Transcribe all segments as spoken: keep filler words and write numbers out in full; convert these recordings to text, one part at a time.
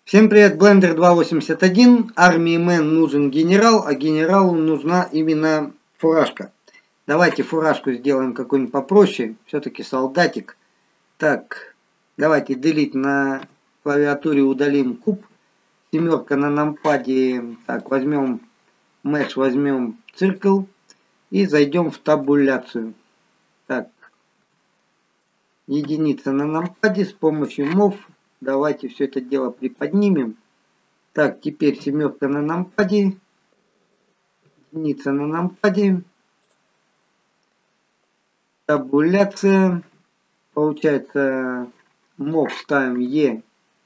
Всем привет, Blender два восемьдесят один. Армии Мэн нужен генерал, а генералу нужна именно фуражка. Давайте фуражку сделаем какую-нибудь попроще. Все-таки солдатик. Так, давайте delete на клавиатуре, удалим куб. Семерка на нампаде. Так, возьмем mesh, возьмем циркл. И зайдем в табуляцию. Так, единица на нампаде с помощью мов. Давайте все это дело приподнимем. Так, теперь семерка на нампаде, единица на нампаде, табуляция, получается мов ставим Е,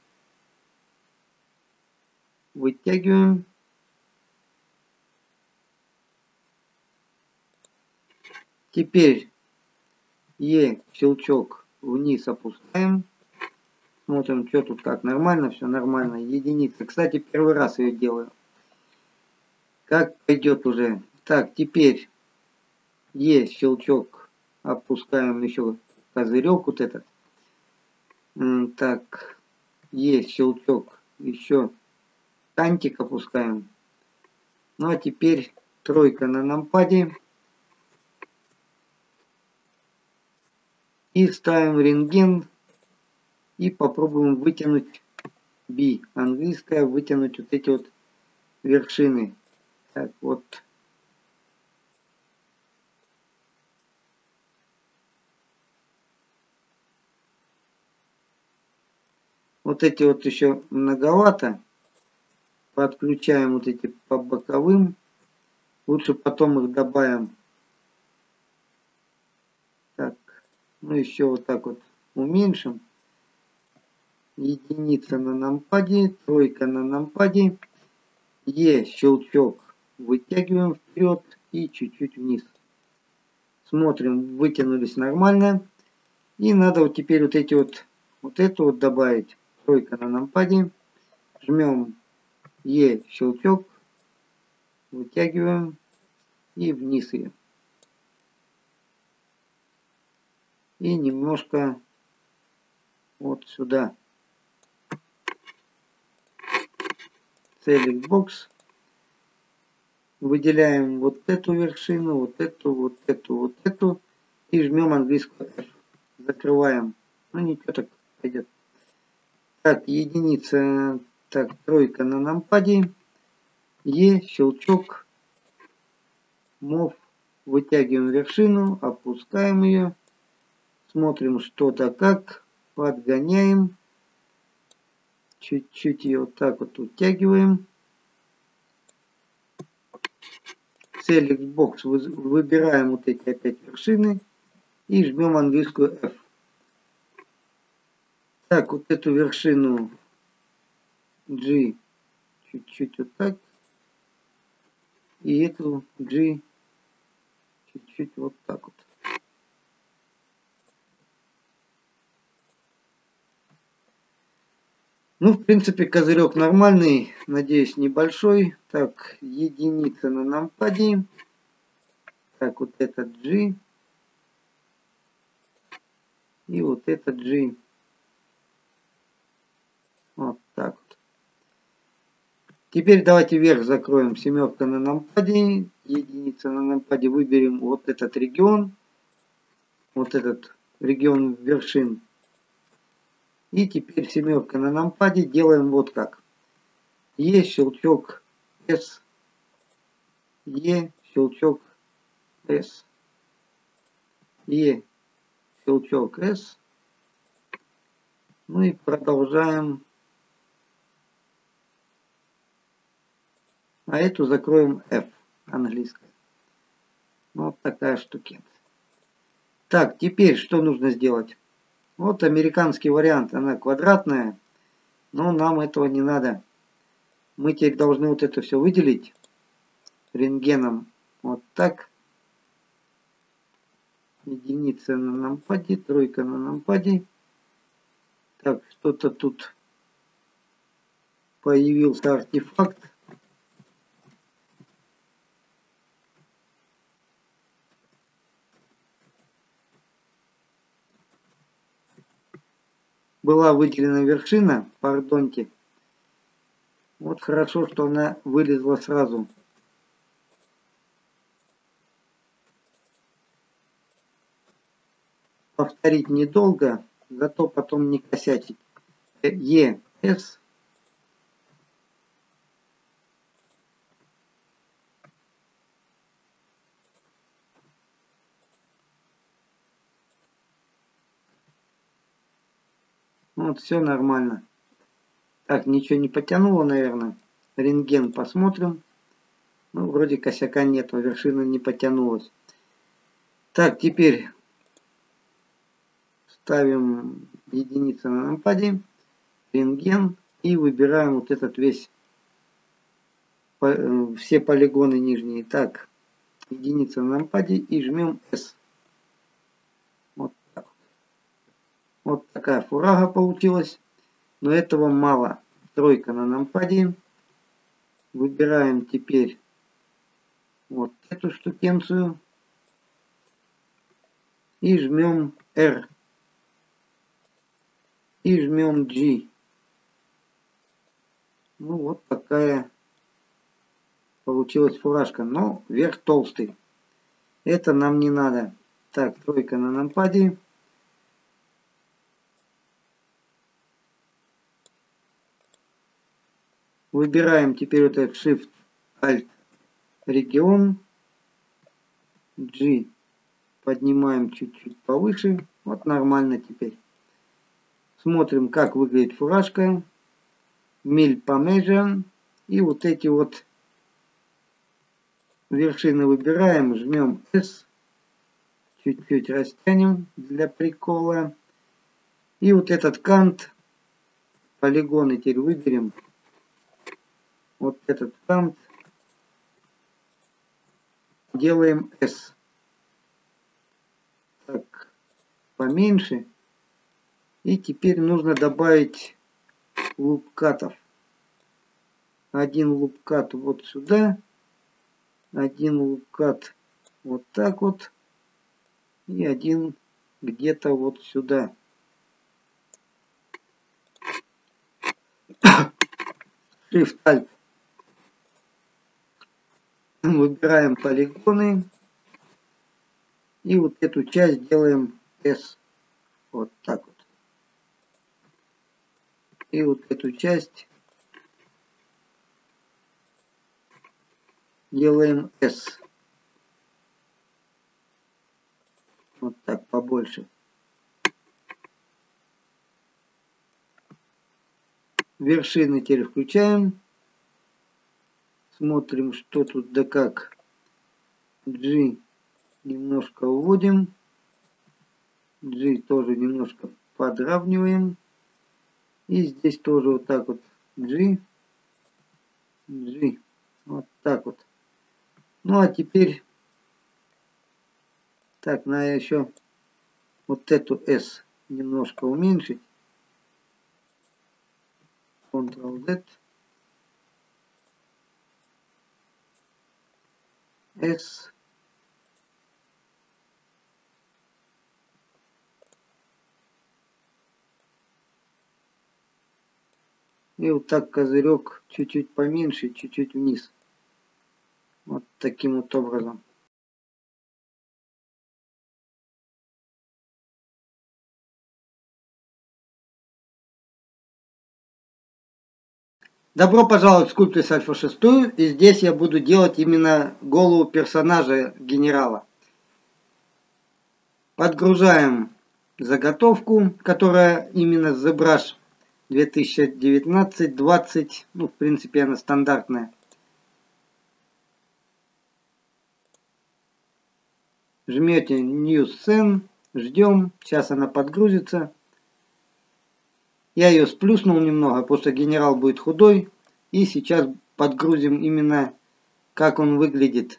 вытягиваем, теперь Е щелчок вниз опускаем. Смотрим, что тут как. Нормально, все нормально. Единица. Кстати, первый раз ее делаю. Как пойдет уже. Так, теперь Е щелчок. Опускаем еще козырек вот этот. Так, Е щелчок. Еще кантик опускаем. Ну а теперь тройка на нампаде. И ставим рентген. И попробуем вытянуть B, английская, вытянуть вот эти вот вершины. Так, вот. Вот эти вот еще многовато. Подключаем вот эти по боковым. Лучше потом их добавим. Так, ну еще вот так вот уменьшим. Единица на нампаде, тройка на нампаде, Е щелчок вытягиваем вперед и чуть-чуть вниз. Смотрим, вытянулись нормально. И надо вот теперь вот эти вот, вот эту вот добавить. Тройка на нампаде, жмем Е щелчок, вытягиваем и вниз ее. И немножко вот сюда. Select Box. Выделяем вот эту вершину, вот эту, вот эту, вот эту. И жмем английскую F. Закрываем. Ну ничего, так пойдет. Так, единица. Так, тройка на нампаде. Е, щелчок. Мов. Вытягиваем вершину, опускаем ее. Смотрим что-то как. Подгоняем. Чуть-чуть ее вот так вот утягиваем. Select Box. Выбираем вот эти опять вершины. И жмем английскую F. Так, вот эту вершину G чуть-чуть вот так. И эту G чуть-чуть вот так вот. Ну, в принципе, козырек нормальный. Надеюсь, небольшой. Так, единица на нампаде. Так, вот этот G. И вот этот G. Вот так вот. Теперь давайте вверх закроем. Семерка на нампаде. Единица на нампаде. Выберем вот этот регион. Вот этот регион вершин. И теперь семерка на нампаде. Делаем вот как. Е, щелчок, S. Е, щелчок, S. Е, щелчок, S. Ну и продолжаем. А эту закроем F, английская. Вот такая штука. Так, теперь что нужно сделать? Вот американский вариант. Она квадратная. Но нам этого не надо. Мы теперь должны вот это все выделить рентгеном. Вот так. Единица на нампаде, тройка на нампаде. Так, что-то тут появился артефакт. Была выделена вершина, пардоньте. Вот хорошо, что она вылезла сразу. Повторить недолго, зато потом не косячить. Е, С. Вот, все нормально. Так, ничего не потянуло, наверное. Рентген посмотрим. Ну, вроде косяка нету, вершина не потянулась. Так, теперь ставим единицу на нампаде, рентген и выбираем вот этот весь, все полигоны нижние. Так, единица на нампаде и жмем S. Вот так. Вот такая фурага получилась. Но этого мало. Тройка на нампаде. Выбираем теперь вот эту штукенцию. И жмем R. И жмем G. Ну вот такая получилась фуражка. Но верх толстый. Это нам не надо. Так, тройка на нампаде. Выбираем теперь вот этот Shift, Alt, регион. G. Поднимаем чуть-чуть повыше. Вот нормально теперь. Смотрим, как выглядит фуражка. Миль по measure. И вот эти вот вершины выбираем. Жмем S. Чуть-чуть растянем для прикола. И вот этот кант. Полигоны теперь выберем. Вот этот кант. Делаем S. Так, поменьше. И теперь нужно добавить лупкатов. Один лупкат вот сюда. Один лупкат вот так вот. И один где-то вот сюда. Shift Alt. Выбираем полигоны. И вот эту часть делаем S. Вот так вот. И вот эту часть делаем S. Вот так побольше. Вершины теперь включаем. Смотрим, что тут да как. G немножко уводим. G тоже немножко подравниваем. И здесь тоже вот так вот. G. G. Вот так вот. Ну а теперь. Так, надо еще вот эту S немножко уменьшить. Ctrl-Z. S. И вот так козырек чуть-чуть поменьше, чуть-чуть вниз. Вот таким вот образом. Добро пожаловать в Sculptris Альфа шесть. И здесь я буду делать именно голову персонажа генерала. Подгружаем заготовку, которая именно ZBrush две тысячи девятнадцать двадцать. Ну, в принципе, она стандартная. Жмете New Scene. Ждем. Сейчас она подгрузится. Я ее сплюснул немного, потому что генерал будет худой. И сейчас подгрузим именно, как он выглядит.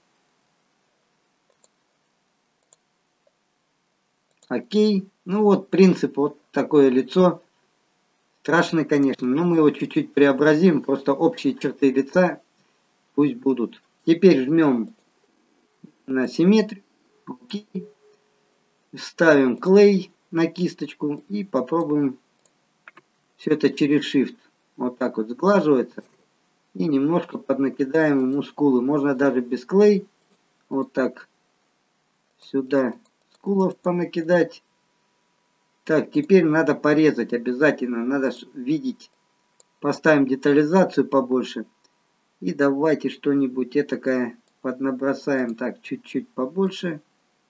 Окей. Ну вот принцип. Вот такое лицо. Страшный, конечно. Но мы его чуть-чуть преобразим. Просто общие черты лица пусть будут. Теперь жмем на симметрию. Окей. Ставим клей на кисточку и попробуем все это через Shift. вот так вот сглаживается. И немножко поднакидаем ему скулы. Можно даже без клей. Вот так сюда скулов понакидать. Так, теперь надо порезать обязательно. Надо видеть. Поставим детализацию побольше. И давайте что-нибудь этакое поднабросаем. Так, чуть-чуть побольше.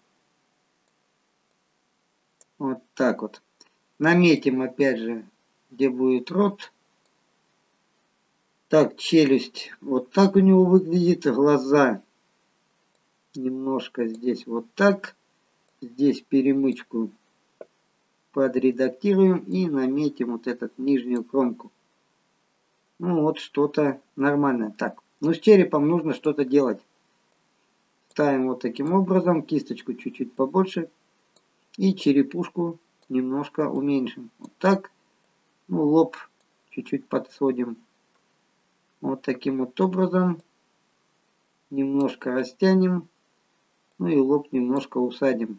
Вот так вот. Наметим опять же, где будет рот. Так, челюсть. Вот так у него выглядит. Глаза. Немножко здесь вот так. Здесь перемычку подредактируем и наметим вот эту нижнюю кромку. Ну вот что-то нормальное. Так, ну с черепом нужно что-то делать. Ставим вот таким образом. Кисточку чуть-чуть побольше. И черепушку немножко уменьшим. Вот так. Ну, лоб чуть-чуть подсводим. Вот таким вот образом. Немножко растянем. Ну и лоб немножко усадим.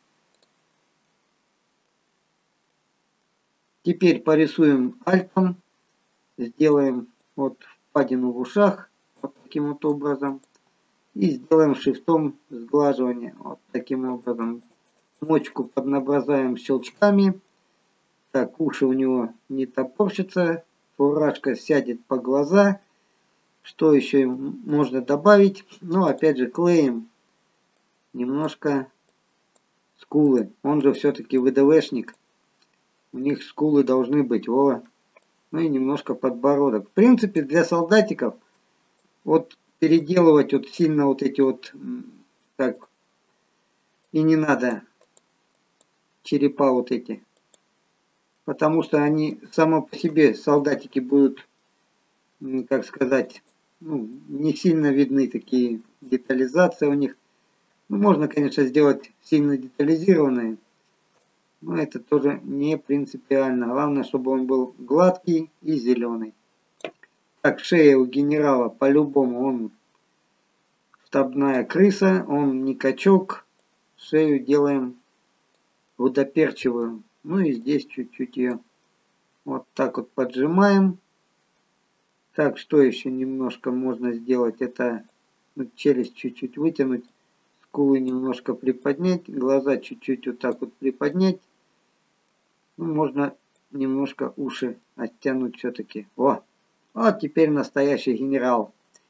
Теперь порисуем альтом. Сделаем вот впадину в ушах. Вот таким вот образом. И сделаем шрифтом сглаживания. Вот таким образом. Мочку поднабросаем щелчками. Так, уши у него не топорщатся. Фуражка сядет по глаза. Что еще можно добавить? Ну, опять же, клеем немножко скулы. Он же все-таки ВДВшник. У них скулы должны быть. О. Ну и немножко подбородок. В принципе, для солдатиков вот переделывать вот сильно вот эти вот так и не надо черепа вот эти. Потому что они само по себе солдатики будут, как сказать, ну, не сильно видны такие детализации у них. Ну, можно, конечно, сделать сильно детализированные, но это тоже не принципиально. Главное, чтобы он был гладкий и зеленый. Так, шея у генерала по-любому, он штабная крыса, он не качок. Шею делаем водоперчивую. Ну и здесь чуть-чуть ее вот так вот поджимаем. Так, что еще немножко можно сделать? Это ну, челюсть чуть-чуть вытянуть, скулы немножко приподнять, глаза чуть-чуть вот так вот приподнять. Ну, можно немножко уши оттянуть все-таки. О, вот теперь настоящий генерал.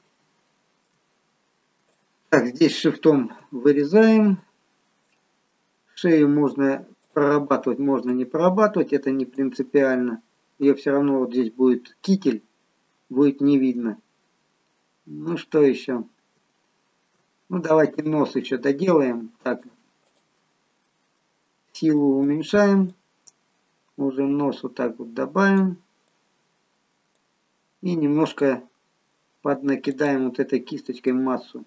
Так, здесь шрифтом вырезаем. Шею можно прорабатывать, можно не прорабатывать, это не принципиально. Ее все равно вот здесь будет китель, будет не видно. Ну что еще? Ну давайте нос еще доделаем. Так, силу уменьшаем. Уже нос вот так вот добавим. И немножко поднакидаем вот этой кисточкой массу.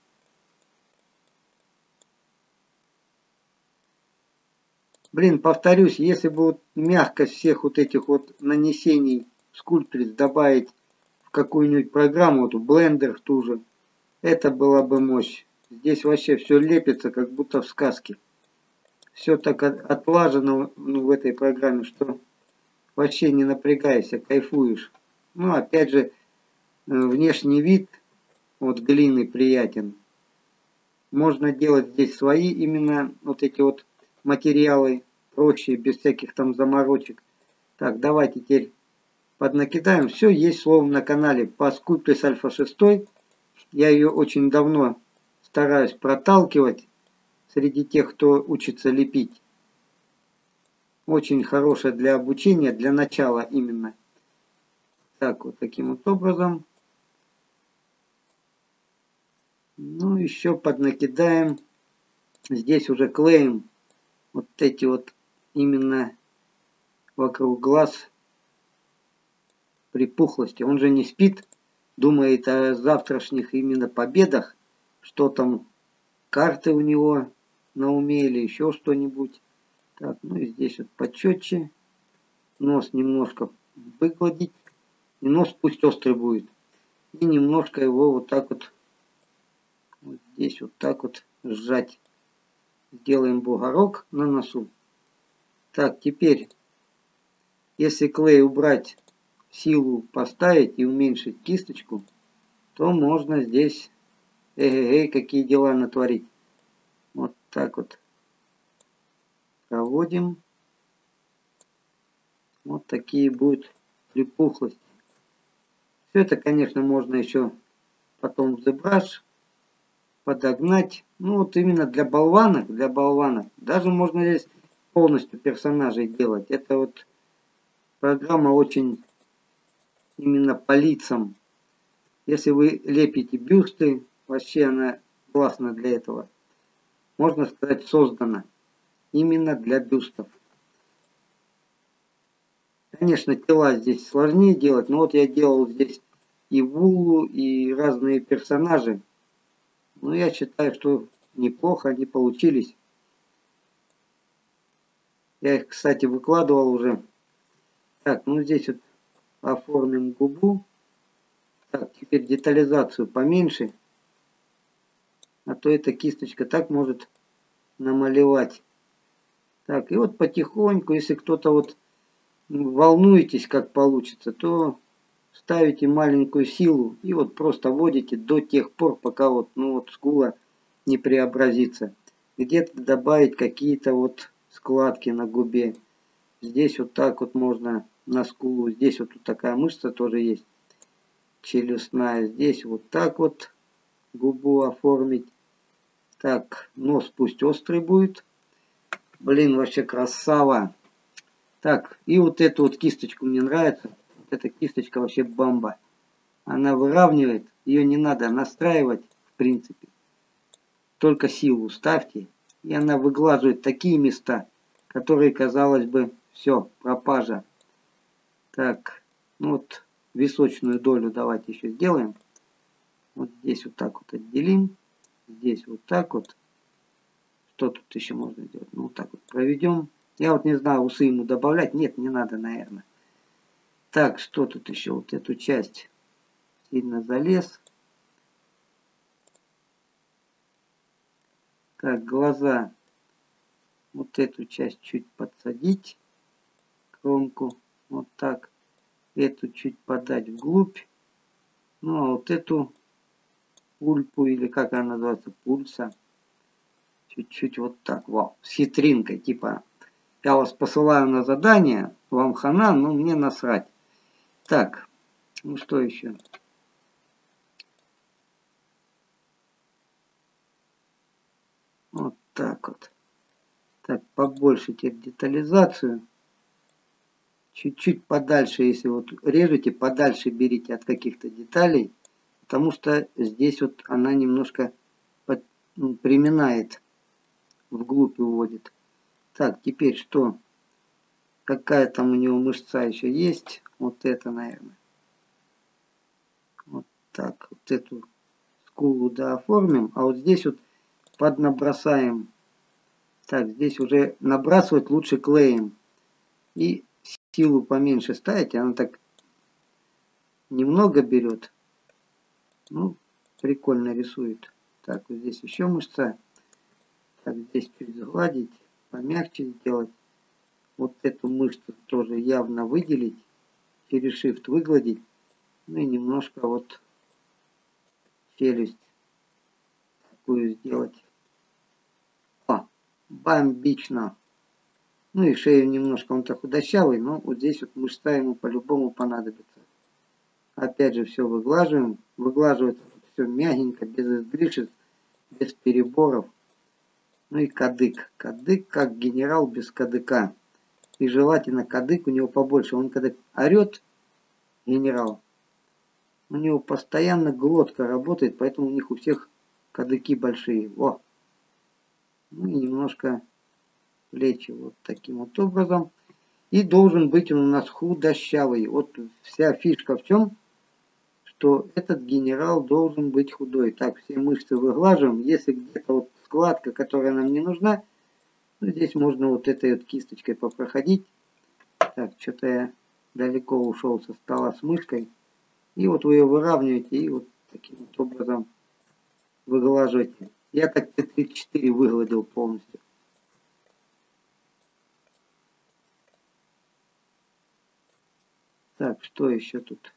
Блин, повторюсь, если бы вот мягкость всех вот этих вот нанесений Sculptris добавить в какую-нибудь программу, вот в Blender ту же, это была бы мощь. Здесь вообще все лепится, как будто в сказке. Все так отлажено ну, в этой программе, что вообще не напрягайся, кайфуешь. Ну, опять же, внешний вид вот глины приятен. Можно делать здесь свои именно вот эти вот материалы проще, без всяких там заморочек. Так, давайте теперь поднакидаем. Все есть словом на канале по Sculptris Альфа шесть. Я ее очень давно стараюсь проталкивать среди тех, кто учится лепить. Очень хорошая для обучения, для начала именно. Так, вот таким вот образом. Ну, еще поднакидаем. Здесь уже клеим вот эти вот именно вокруг глаз припухлости. Он же не спит, думает о завтрашних именно победах, что там карты у него на уме или еще что-нибудь. Так, ну и здесь вот почетче. Нос немножко выгладить. И нос пусть острый будет. И немножко его вот так вот, вот здесь вот так вот сжать. Сделаем бугорок на носу. Так, теперь, если клей убрать силу поставить и уменьшить кисточку, то можно здесь эй-эй-эй, какие дела натворить. Вот так вот проводим. Вот такие будут припухлости. Все это, конечно, можно еще потом в ZBrush подогнать. Ну вот именно для болванок, для болванок. Даже можно здесь полностью персонажей делать. Это вот программа очень именно по лицам. Если вы лепите бюсты, вообще она классно для этого. Можно сказать, создана именно для бюстов. Конечно, тела здесь сложнее делать, но вот я делал здесь и Вулу, и разные персонажи. Но я считаю, что неплохо они получились. Я их, кстати, выкладывал уже. Так, ну здесь вот оформим губу. Так, теперь детализацию поменьше. А то эта кисточка так может намалевать. Так, и вот потихоньку, если кто-то вот волнуетесь, как получится, то ставите маленькую силу и вот просто вводите до тех пор, пока вот, ну вот скула не преобразится. Где-то добавить какие-то вот складки на губе. Здесь вот так вот можно на скулу. Здесь вот тут такая мышца тоже есть. Челюстная. Здесь вот так вот губу оформить. Так, нос пусть острый будет. Блин, вообще красава. Так, и вот эту вот кисточку мне нравится. Вот эта кисточка вообще бомба. Она выравнивает. Ее не надо настраивать, в принципе. Только силу ставьте. И она выглаживает такие места, которые, казалось бы, все, пропажа. Так, ну вот височную долю давайте еще сделаем. Вот здесь вот так вот отделим. Здесь вот так вот. Что тут еще можно сделать? Ну вот так вот проведем. Я вот не знаю, усы ему добавлять. Нет, не надо, наверное. Так, что тут еще? Вот эту часть сильно залез. Так, глаза. Вот эту часть чуть подсадить. Кромку. Вот так. Эту чуть подать вглубь. Ну а вот эту пульпу, или как она называется, пульса. Чуть-чуть вот так, вау, с хитринкой, типа, я вас посылаю на задание, вам хана, но мне насрать. Так, ну что еще? Вот так вот. Так, побольше теперь детализацию. Чуть-чуть подальше, если вот режете, подальше берите от каких-то деталей, потому что здесь вот она немножко под, ну, приминает, вглубь уводит. Так, теперь что? Какая там у него мышца еще есть? Вот это, наверное. Вот так, вот эту скулу дооформим, а вот здесь вот поднабросаем. Так, здесь уже набрасывать лучше клеем. И силу поменьше ставите, она так немного берет. Ну, прикольно рисует. Так, вот здесь еще мышца. Так, здесь чуть сгладить, помягче сделать. Вот эту мышцу тоже явно выделить. Через Shift выгладить. Ну и немножко вот челюсть такую сделать. О, бомбично. Ну и шею немножко, он так худощавый, но вот здесь вот мышца ему по-любому понадобится. Опять же все выглаживаем. Выглаживается все мягенько, без излишеств, без переборов. Ну и кадык. Кадык как генерал без кадыка. И желательно кадык у него побольше. Он когда орет, генерал, у него постоянно глотка работает, поэтому у них у всех кадыки большие. Во. Ну и немножко плечи вот таким вот образом. И должен быть он у нас худощавый. Вот вся фишка в чем, что этот генерал должен быть худой. Так, все мышцы выглаживаем. Если где-то вот складка, которая нам не нужна, ну, здесь можно вот этой вот кисточкой попроходить. Так, что-то я далеко ушел со стола с мышкой. И вот вы ее выравниваете и вот таким вот образом выглаживаете. Я так Т тридцать четыре выгладил полностью. Так, что еще тут?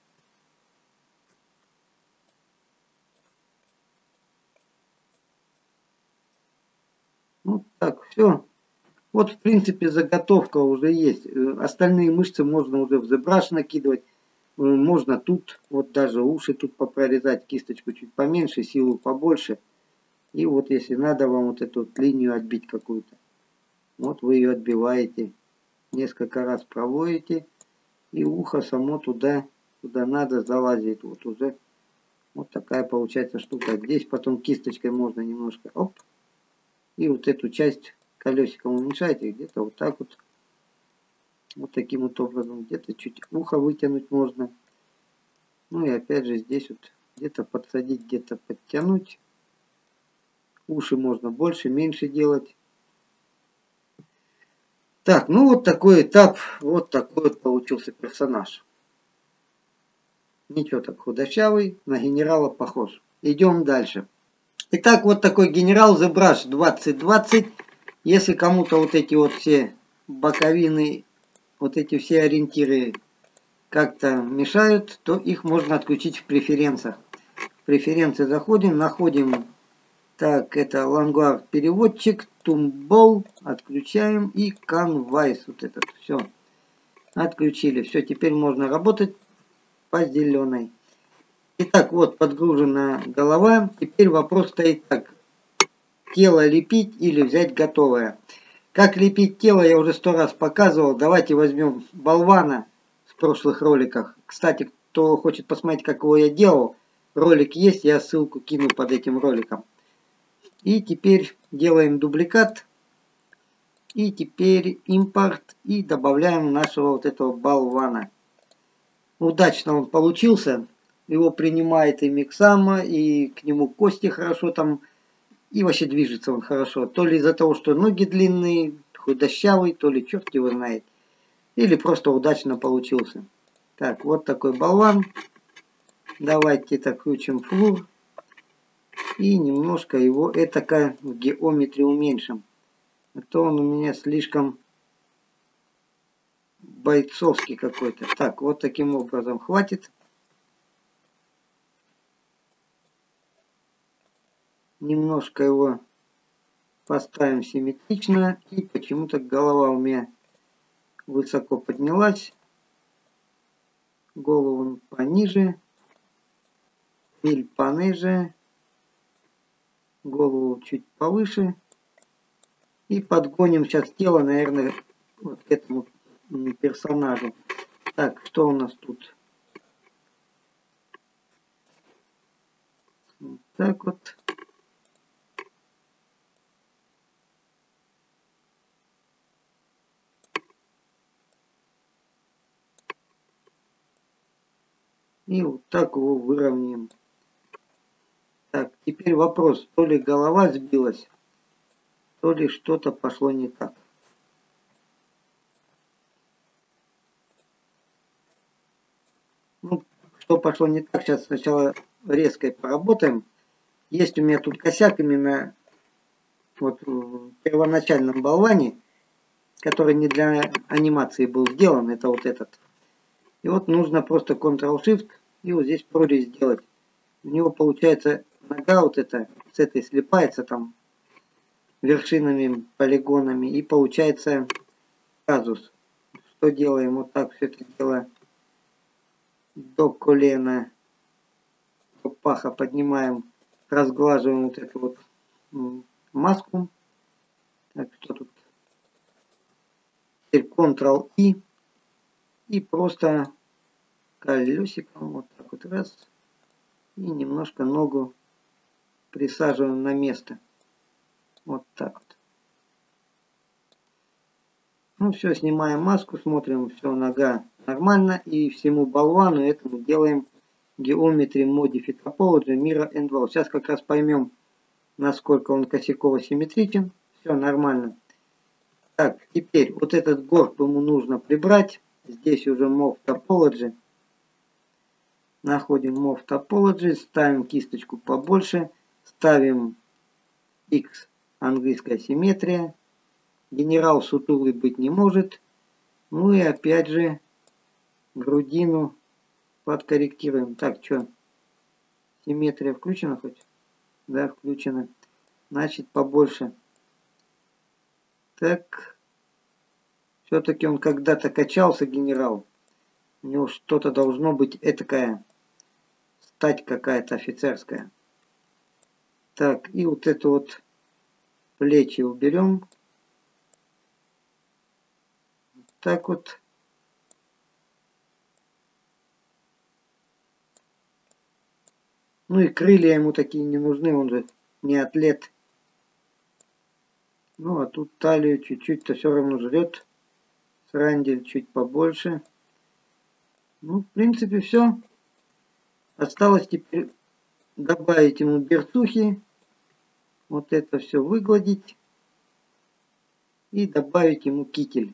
Ну так, все. Вот в принципе заготовка уже есть. Остальные мышцы можно уже в ZBrush накидывать. Можно тут, вот даже уши тут попрорезать, кисточку чуть поменьше, силу побольше. И вот если надо вам вот эту вот линию отбить какую-то, вот вы ее отбиваете. Несколько раз проводите, и ухо само туда, куда надо, залазит. Вот уже вот такая получается штука. Здесь потом кисточкой можно немножко, оп, и вот эту часть колесиком уменьшайте, где-то вот так вот. Вот таким вот образом. Где-то чуть ухо вытянуть можно. Ну и опять же здесь вот где-то подсадить, где-то подтянуть. Уши можно больше, меньше делать. Так, ну вот такой этап, вот такой вот получился персонаж. Ничего так худощавый, на генерала похож. Идем дальше. Итак, вот такой генерал ZBrush двадцать двадцать. Если кому-то вот эти вот все боковины, вот эти все ориентиры как-то мешают, то их можно отключить в преференциях. В преференции заходим, находим, так, это Language переводчик, Toomball, отключаем и Canvas, вот этот, все, отключили. Все, теперь можно работать по зеленой. Итак, вот подгружена голова. Теперь вопрос стоит так. Тело лепить или взять готовое. Как лепить тело я уже сто раз показывал. Давайте возьмем болвана в прошлых роликах. Кстати, кто хочет посмотреть, как его я делал, ролик есть, я ссылку кину под этим роликом. И теперь делаем дубликат. И теперь импорт. И добавляем нашего вот этого болвана. Удачно он получился. Его принимает и миксама, и к нему кости хорошо там. И вообще движется он хорошо. То ли из-за того, что ноги длинные, худощавый, то ли черт его знает. Или просто удачно получился. Так, вот такой болван. Давайте так включим флур. И немножко его этако в геометрии уменьшим. А то он у меня слишком бойцовский какой-то. Так, вот таким образом хватит. Немножко его поставим симметрично. И почему-то голова у меня высоко поднялась. Голову пониже. Миль пониже. Голову чуть повыше. И подгоним сейчас тело, наверное, вот к этому персонажу. Так, что у нас тут? Вот так вот. И вот так его выровняем. Так, теперь вопрос, то ли голова сбилась, то ли что-то пошло не так. Ну, что пошло не так, сейчас сначала резко поработаем. Есть у меня тут косяк именно вот в первоначальном болване, который не для анимации был сделан, это вот этот. И вот нужно просто контрол-шифт и вот здесь прорезь сделать. У него получается нога вот эта с этой слипается там вершинами, полигонами, и получается казус. Что делаем? Вот так все это дело до колена, до паха поднимаем, разглаживаем вот эту вот маску. Так, что тут? Теперь контрол-И и просто колесиком вот так вот раз и немножко ногу присаживаем на место. Вот так вот. Ну все, снимаем маску, смотрим, все, нога нормально. И всему болвану этому делаем Geometry Modify Topology Mirror and Wall. Сейчас как раз поймем, насколько он косяково симметричен. Все нормально. Так, теперь вот этот горб ему нужно прибрать. Здесь уже Move Topology. Находим Move Topology, ставим кисточку побольше. Ставим X, английская симметрия. Генерал сутулый быть не может. Ну и опять же грудину подкорректируем. Так, что? Симметрия включена хоть? Да, включена. Значит, побольше. Так. Все-таки он когда-то качался, генерал. У него что-то должно быть этакая. Стать какая-то офицерская. Так, и вот это вот плечи уберем. Так вот. Ну и крылья ему такие не нужны, он же не атлет. Ну а тут талию чуть-чуть-то все равно жрет. Срандель чуть побольше. Ну, в принципе, все. Осталось теперь добавить ему берцухи. Вот это все выгладить. И добавить ему китель.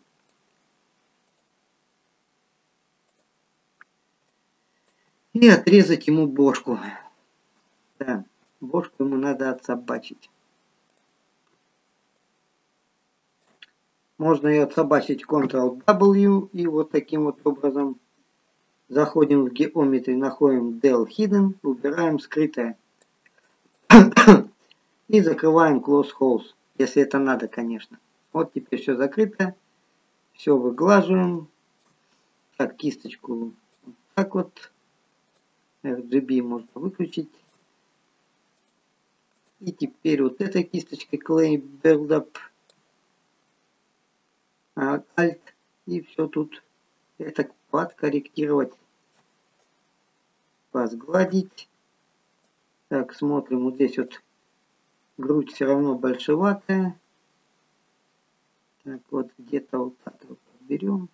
И отрезать ему бошку. Да, бошку ему надо отсобачить. Можно ее отсобачить контрол дабл ю. И вот таким вот образом заходим в Geometry, находим del hidden, убираем скрытое. И закрываем close holes. Если это надо, конечно. Вот теперь все закрыто. Все выглаживаем. Так, кисточку. Так вот. эр джи би можно выключить. И теперь вот этой кисточкой Clay Buildup. Alt. И все тут это подкорректировать. Возгладить. Так, смотрим. Вот здесь вот грудь все равно большеватая. Так, вот где-то вот так вот берем.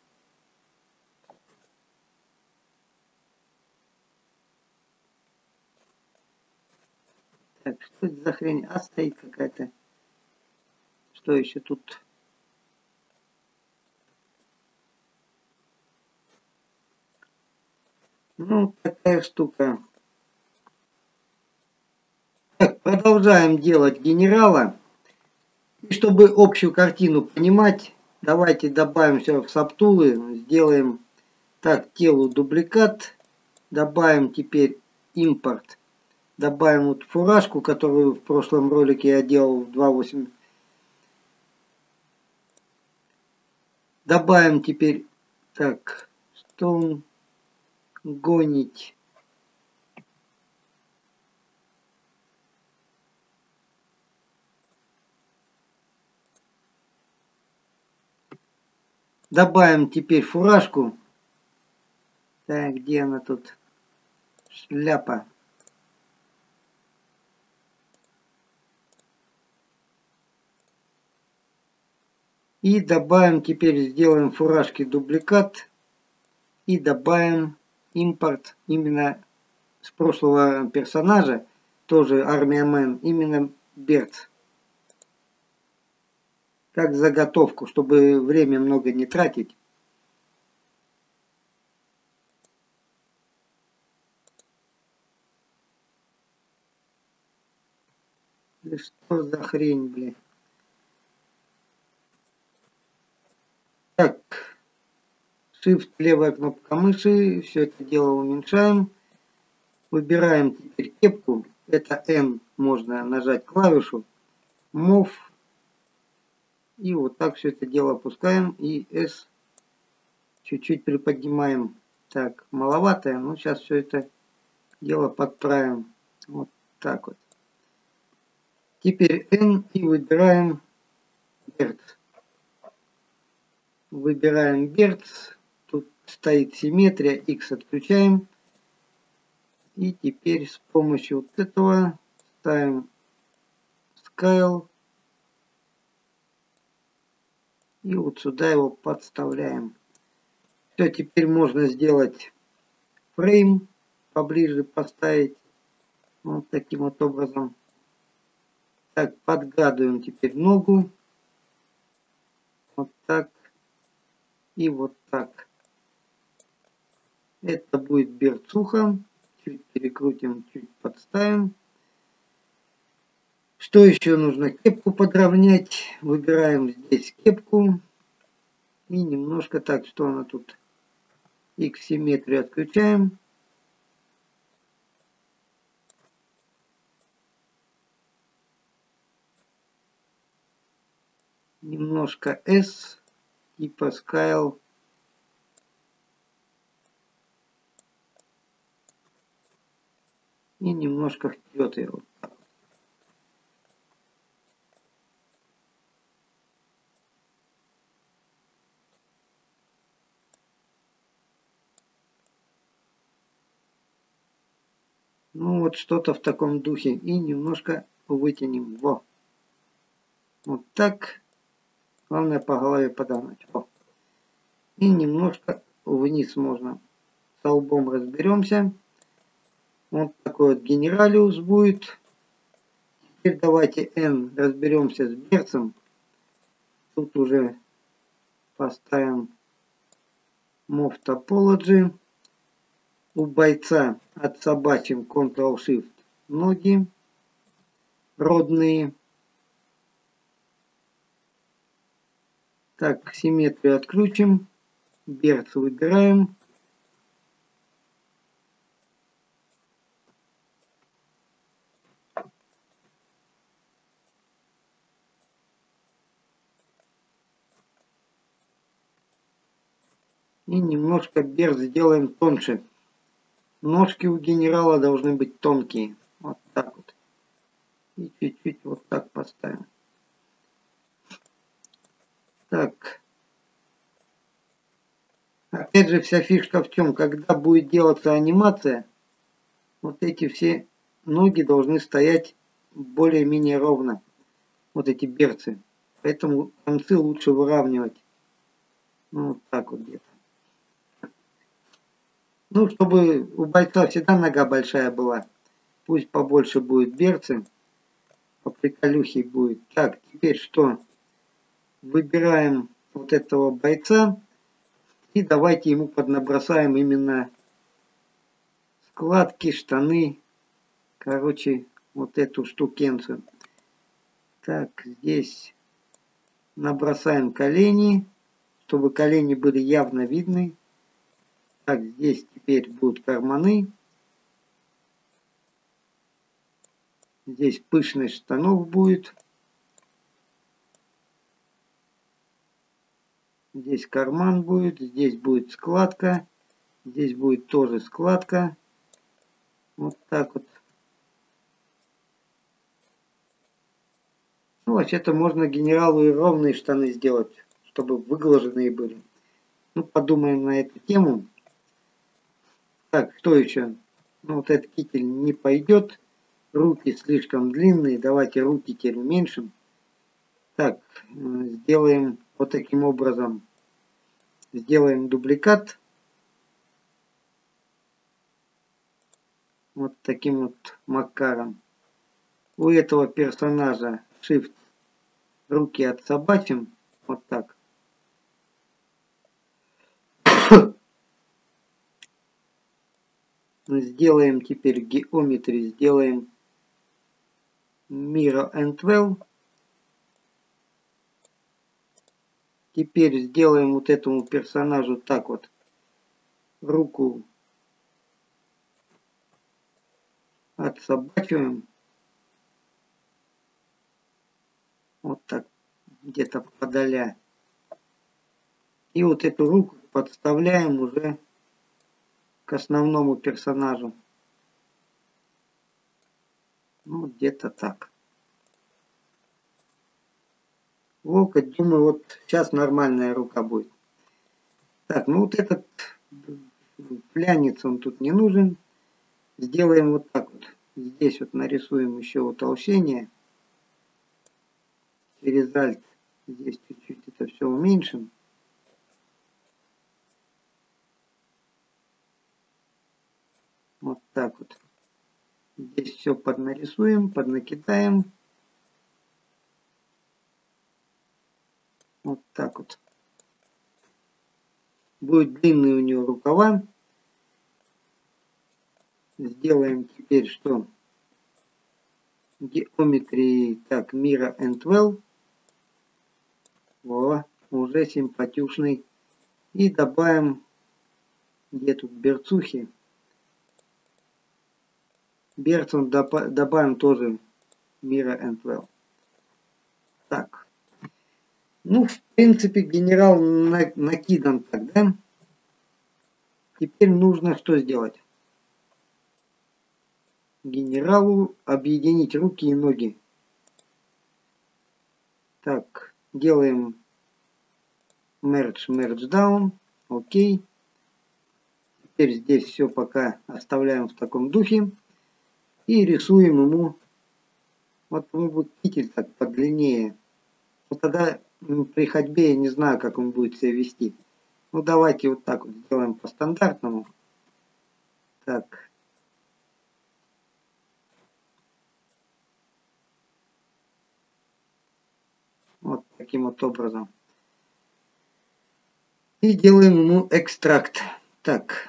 Так, что это за хрень? А, стоит какая-то. Что еще тут? Ну, такая штука. Так, продолжаем делать генерала. И чтобы общую картину понимать, давайте добавим все в сабтулы. Сделаем так, телу дубликат. Добавим теперь импорт. Добавим вот фуражку, которую в прошлом ролике я делал в два восемь. Добавим теперь, так, что гонить. Добавим теперь фуражку. Так, где она тут? Шляпа. И добавим, теперь сделаем фуражки дубликат. И добавим импорт именно с прошлого персонажа, тоже Армия Мэн, именно Берт. Как заготовку, чтобы время много не тратить. Да что за хрень, блин. Так. Shift, левая кнопка мыши. Все это дело уменьшаем. Выбираем теперь кепку. Это N. Можно нажать клавишу. Move. И вот так все это дело опускаем. И S чуть-чуть приподнимаем. Так, маловатое. Но сейчас все это дело подправим. Вот так вот. Теперь N и выбираем Берт. Выбираем Берт. Тут стоит симметрия. X отключаем. И теперь с помощью вот этого ставим Scale. И вот сюда его подставляем. Все, теперь можно сделать фрейм. Поближе поставить. Вот таким вот образом. Так, подгадываем теперь ногу. Вот так. И вот так. Это будет берцуха. Чуть перекрутим, чуть подставим. Что еще нужно? Кепку подровнять. Выбираем здесь кепку. И немножко так, что она тут. X-симметрию отключаем. Немножко S, типа Scale. И немножко вперед его. Ну вот что-то в таком духе. И немножко вытянем. Во. Вот так. Главное по голове подогнать. Во. И немножко вниз можно. С лбом разберемся. Вот такой вот генералиус будет. Теперь давайте N разберемся с берцем. Тут уже поставим Move Topology. У бойца отсобачим Ctrl-Shift ноги родные. Так, симметрию отключим. Берц выбираем. И немножко берц сделаем тоньше. Ножки у генерала должны быть тонкие. Вот так вот. И чуть-чуть вот так поставим. Так. Опять же, вся фишка в чем, когда будет делаться анимация, вот эти все ноги должны стоять более-менее ровно. Вот эти берцы. Поэтому концы лучше выравнивать. Ну, вот так вот где-то. Ну, чтобы у бойца всегда нога большая была. Пусть побольше будет берцы. По приколюхе будет. Так, теперь что? Выбираем вот этого бойца. И давайте ему поднабросаем именно складки, штаны. Короче, вот эту штукенцию. Так, здесь набросаем колени, чтобы колени были явно видны. Так, здесь теперь будут карманы. Здесь пышность штанов будет. Здесь карман будет, здесь будет складка. Здесь будет тоже складка. Вот так вот. Ну, вообще-то можно генералу и ровные штаны сделать, чтобы выглаженные были. Ну, подумаем на эту тему. Так, что еще? Ну, вот этот китель не пойдет. Руки слишком длинные. Давайте руки теперь уменьшим. Так, сделаем вот таким образом. Сделаем дубликат. Вот таким вот макаром. У этого персонажа Shift руки отсобачим. Вот так. Сделаем теперь геометрию. Сделаем Mirror and Well. Теперь сделаем вот этому персонажу так вот. Руку отсобачиваем. Вот так. Где-то подаля. И вот эту руку подставляем уже к основному персонажу. Ну, где-то так. Локоть, думаю, вот сейчас нормальная рука будет. Так, ну вот этот плянец, он тут не нужен. Сделаем вот так вот. Здесь вот нарисуем еще утолщение. Через Alt здесь чуть-чуть это все уменьшим. Вот так вот. Здесь все поднарисуем, поднакидаем. Вот так вот. Будет длинные у него рукава. Сделаем теперь что? Геометрии. Так, Mirror and Well. Во, уже симпатюшный. И добавим Где тут берцухи? Берцун добавим тоже Mirror and Well. Так. Ну, в принципе, генерал на, накидан так, да? Теперь нужно что сделать? Генералу объединить руки и ноги. Так, делаем Merge, Merge Down. Окей. Теперь здесь все пока оставляем в таком духе. И рисуем ему, вот ему будет китель так подлиннее. Вот тогда при ходьбе я не знаю, как он будет себя вести. Ну давайте вот так вот сделаем по стандартному. Так. Вот таким вот образом. И делаем ему экстракт. Так.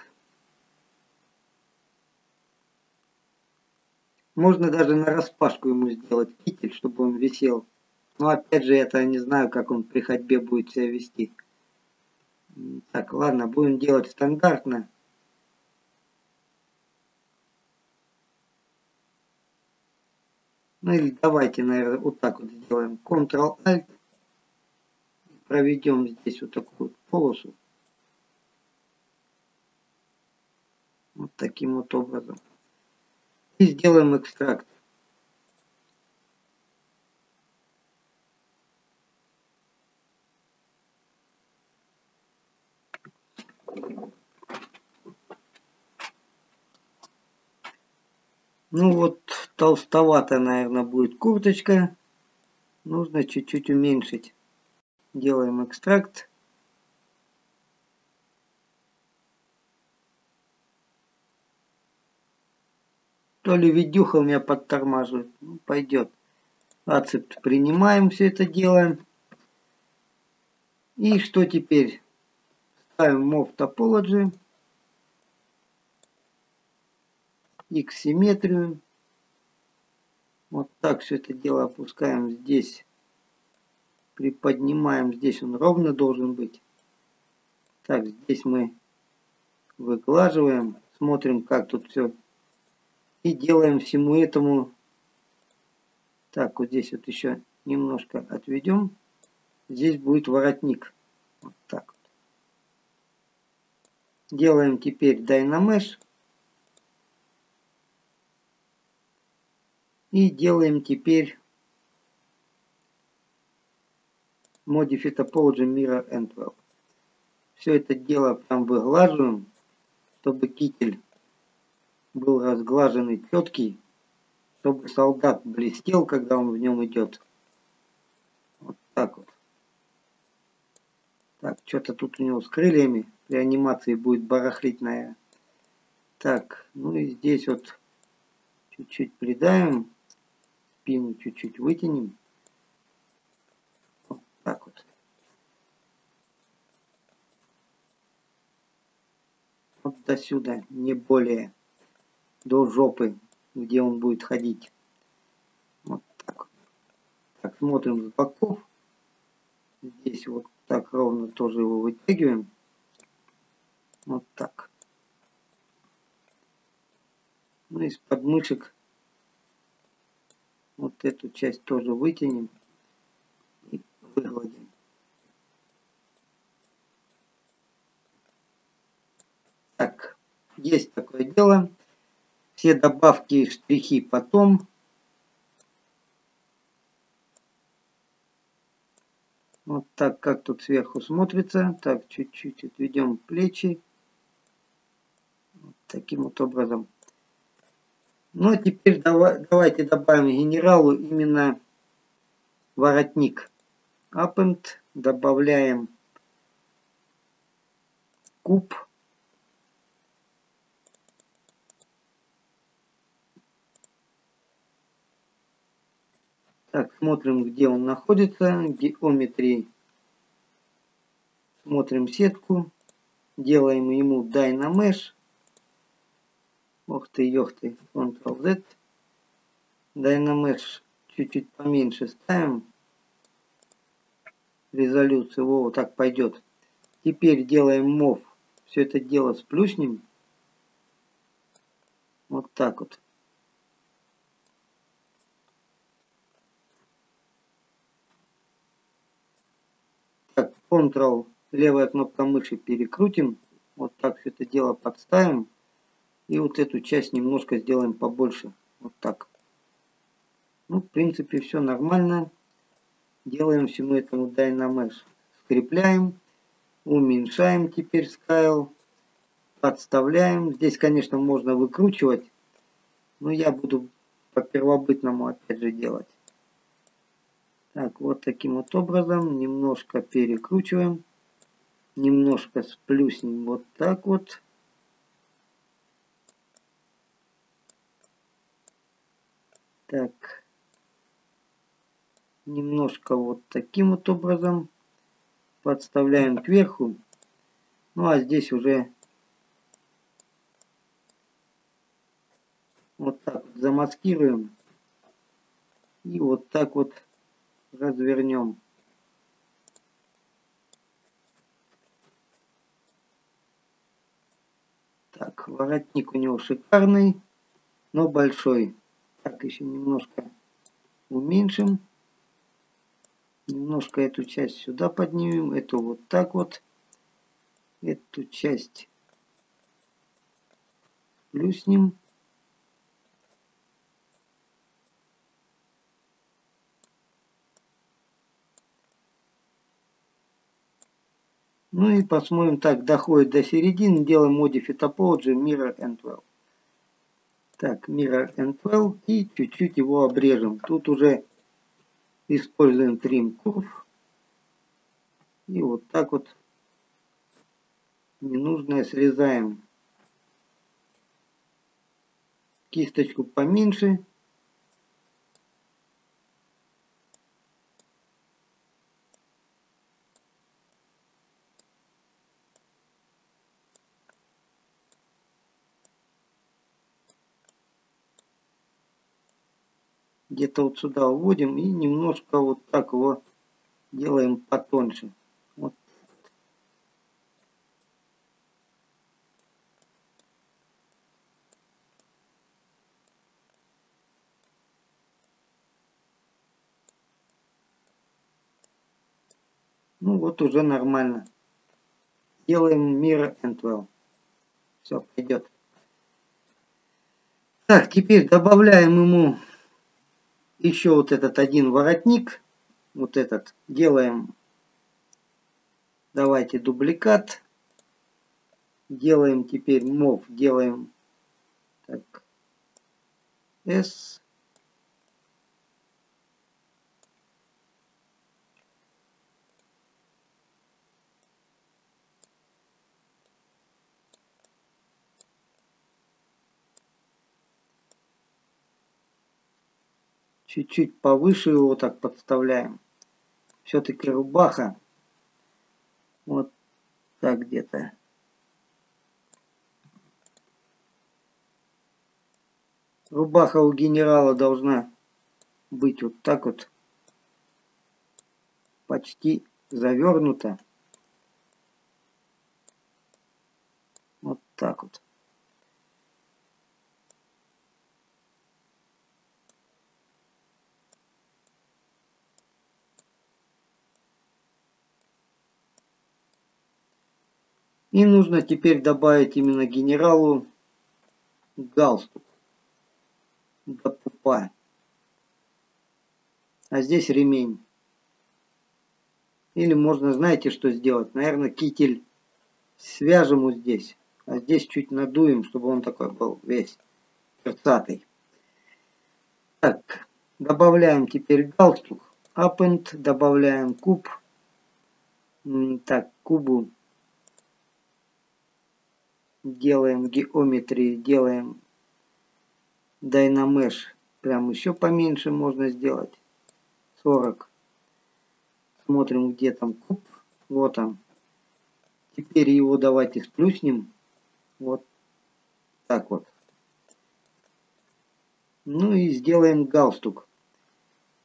Можно даже на распашку ему сделать китель, чтобы он висел. Но опять же, это не знаю, как он при ходьбе будет себя вести. Так, ладно, будем делать стандартно. Ну или давайте, наверное, вот так вот сделаем. контрол-альт. Проведем здесь вот такую вот полосу. Вот таким вот образом. И сделаем экстракт. Ну вот, толстовато, наверное, будет курточка. Нужно чуть-чуть уменьшить. Делаем экстракт. То ли видюха у меня подтормаживает. Ну, пойдет. Accept принимаем все это дело. И что теперь? Ставим Move Topology. X-симметрию. Вот так все это дело опускаем здесь. Приподнимаем. Здесь он ровно должен быть. Так, здесь мы выглаживаем. Смотрим, как тут все. И делаем всему этому. Так, вот здесь вот еще немножко отведем. Здесь будет воротник. Вот так вот. Делаем теперь Dynamesh. И делаем теперь Modify Topology Mirror and Well. Все это дело прям выглаживаем, чтобы китель был разглаженный, четкий, чтобы солдат блестел, когда он в нем идет. Вот так вот. Так, что-то тут у него с крыльями при анимации будет барахлить, наверное. Так, ну и здесь вот чуть-чуть придаем, спину чуть-чуть вытянем. Вот так вот. Вот до сюда, не более, до жопы, где он будет ходить. Вот так. Так, смотрим с боков. Здесь вот так ровно тоже его вытягиваем. Вот так. Ну, из подмышек вот эту часть тоже вытянем и выгладим. Так, есть такое дело. Все добавки и штрихи потом. Вот так, как тут сверху смотрится. Так, чуть-чуть отведем плечи. Вот таким вот образом. Ну, а теперь давай, давайте добавим генералу именно воротник. Append, добавляем куб. Так, смотрим, где он находится. Geometry. Смотрим сетку. Делаем ему Dynamesh. Ох ты, ёх ты. контрол-зет. Dynamesh чуть-чуть поменьше ставим. Резолюцию. Во, вот так пойдет. Теперь делаем Move все это дело сплюснем. Вот так вот. Так, Ctrl, левая кнопка мыши перекрутим. Вот так все это дело подставим. И вот эту часть немножко сделаем побольше. Вот так. Ну, в принципе, все нормально. Делаем всему этому Dynamesh. Скрепляем. Уменьшаем теперь Scale. Подставляем. Здесь, конечно, можно выкручивать. Но я буду по первобытному опять же делать. Так, вот таким вот образом. Немножко перекручиваем. Немножко сплюснем вот так вот. Так. Немножко вот таким вот образом. Подставляем кверху. Ну а здесь уже вот так вот замаскируем. И вот так вот развернем. Так, воротник у него шикарный, но большой. Так, еще немножко уменьшим. Немножко эту часть сюда поднимем. Эту вот так вот. Эту часть плюснем. Ну и посмотрим, так, доходит до середины, делаем Modify Topology, Mirror and Well. Так, Mirror and Well, и чуть-чуть его обрежем. Тут уже используем Trim Curve. И вот так вот ненужное срезаем. Кисточку поменьше. Где-то вот сюда уводим и немножко вот так его делаем потоньше. Вот. Ну вот уже нормально. Делаем Mirror and Well. Все, пойдет. Так, теперь добавляем ему еще вот этот один воротник. Вот этот. Делаем. Давайте дубликат. Делаем теперь мов. Делаем. Так. S. Чуть-чуть повыше его так подставляем. Все-таки рубаха. Вот так где-то. Рубаха у генерала должна быть вот так вот. Почти завернута. Вот так вот. И нужно теперь добавить именно генералу галстук до пупа. А здесь ремень. Или можно, знаете, что сделать? Наверное, китель свяжем вот здесь. А здесь чуть надуем, чтобы он такой был весь перцатый. Так, добавляем теперь галстук. Append, добавляем куб. Так, кубу делаем геометрии, делаем Dynamesh. Прям еще поменьше можно сделать. сорок. Смотрим, где там куб. Вот он. Теперь его давайте сплюснем. Вот так вот. Ну и сделаем галстук.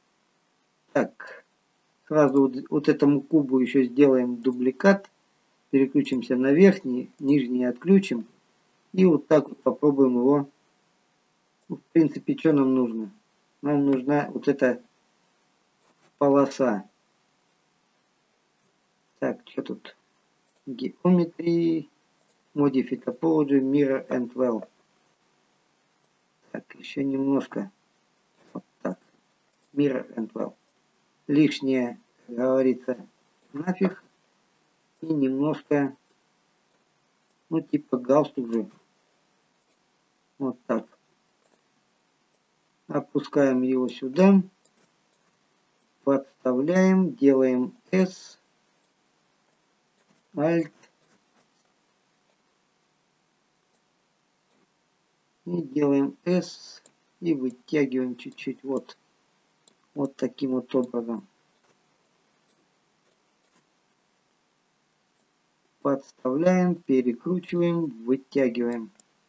Так. Сразу вот, вот этому кубу еще сделаем дубликат. переключимся на верхний, нижний отключим. И вот так вот попробуем его. В принципе, что нам нужно? Нам нужна вот эта полоса. Так, что тут? Geometry, Modify Topology, Mirror and Well. Так, еще немножко. Вот так. Mirror and Well. Лишнее, как говорится, нафиг. И немножко, ну типа галстук же. Вот так. Опускаем его сюда. Подставляем. Делаем S. Alt. И делаем S. И вытягиваем чуть-чуть. Вот. Вот таким вот образом. Подставляем. Перекручиваем. Вытягиваем.